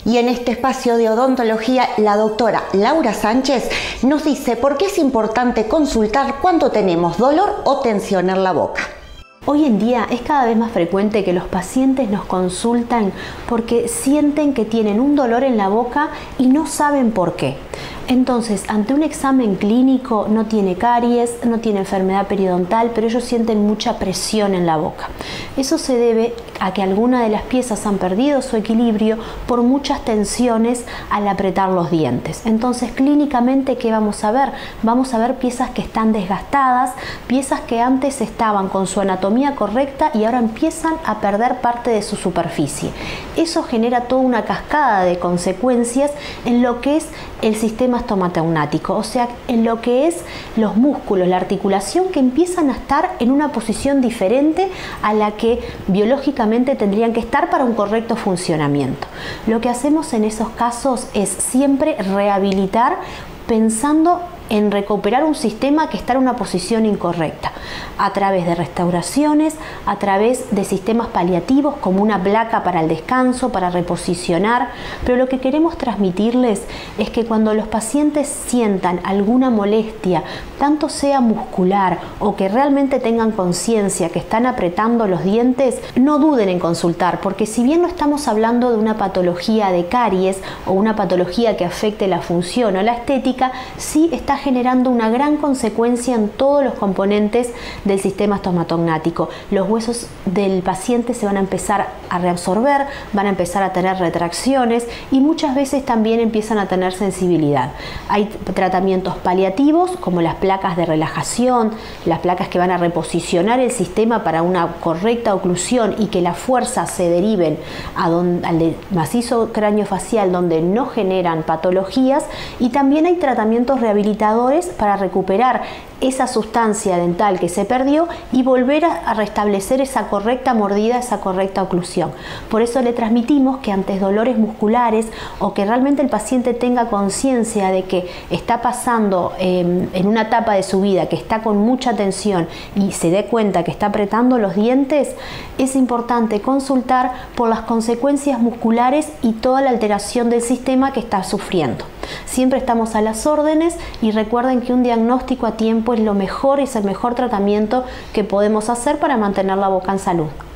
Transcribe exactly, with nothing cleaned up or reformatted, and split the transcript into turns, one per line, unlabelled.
Y en este espacio de odontología, la doctora Laura Sánchez nos dice por qué es importante consultar cuando tenemos dolor o tensión en la boca.
Hoy en día es cada vez más frecuente que los pacientes nos consultan porque sienten que tienen un dolor en la boca y no saben por qué. Entonces, ante un examen clínico no tiene caries, no tiene enfermedad periodontal, pero ellos sienten mucha presión en la boca. Eso se debe a que alguna de las piezas han perdido su equilibrio por muchas tensiones al apretar los dientes. Entonces, clínicamente, ¿qué vamos a ver? Vamos a ver piezas que están desgastadas, piezas que antes estaban con su anatomía correcta y ahora empiezan a perder parte de su superficie. Eso genera toda una cascada de consecuencias en lo que es el sistema estomatognático, o sea, en lo que es los músculos, la articulación, que empiezan a estar en una posición diferente a la que biológicamente tendrían que estar para un correcto funcionamiento. Lo que hacemos en esos casos es siempre rehabilitar pensando en recuperar un sistema que está en una posición incorrecta, a través de restauraciones, a través de sistemas paliativos como una placa para el descanso, para reposicionar, pero lo que queremos transmitirles es que cuando los pacientes sientan alguna molestia, tanto sea muscular o que realmente tengan conciencia que están apretando los dientes, no duden en consultar, porque si bien no estamos hablando de una patología de caries o una patología que afecte la función o la estética, sí está generando una gran consecuencia en todos los componentes del sistema estomatognático. Los huesos del paciente se van a empezar a reabsorber, van a empezar a tener retracciones y muchas veces también empiezan a tener sensibilidad. Hay tratamientos paliativos como las placas de relajación, las placas que van a reposicionar el sistema para una correcta oclusión y que las fuerzas se deriven a donde, al macizo craneofacial, donde no generan patologías, y también hay tratamientos rehabilitadores para recuperar esa sustancia dental que se perdió y volver a, a restablecer esa correcta mordida, esa correcta oclusión. Por eso le transmitimos que ante dolores musculares o que realmente el paciente tenga conciencia de que está pasando eh, en una etapa de su vida que está con mucha tensión y se dé cuenta que está apretando los dientes, es importante consultar por las consecuencias musculares y toda la alteración del sistema que está sufriendo. Siempre estamos a las órdenes y recuerden que un diagnóstico a tiempo es lo mejor, es el mejor tratamiento que podemos hacer para mantener la boca en salud.